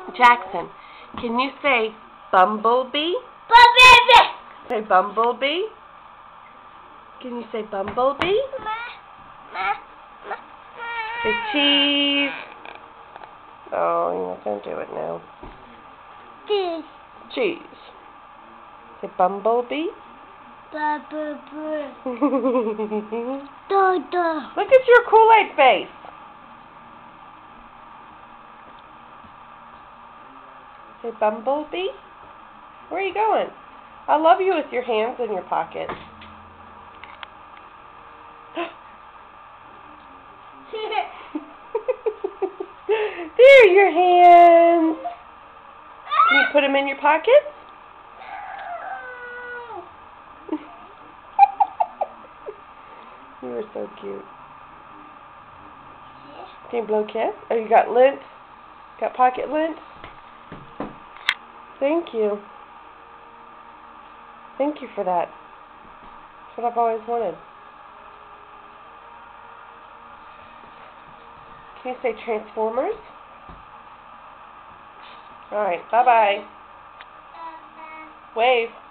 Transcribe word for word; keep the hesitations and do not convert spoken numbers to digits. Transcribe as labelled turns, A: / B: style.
A: Jackson, can you say bumblebee?
B: Bumblebee.
A: Say bumblebee. Can you say bumblebee? Say cheese. Oh, you're not going to do it now.
B: Cheese.
A: Cheese. Say bumblebee.
B: Bumblebee. Dodo.
A: Look at your Kool-Aid face. Say bumblebee. Where are you going? I love you with your hands in your pockets. There are your hands. Can you put them in your pockets? You are so cute. Can you blow a kiss? Oh, you got lint? Got pocket lint? Thank you. Thank you for that. That's what I've always wanted. Can you say Transformers? Alright, bye-bye. Wave.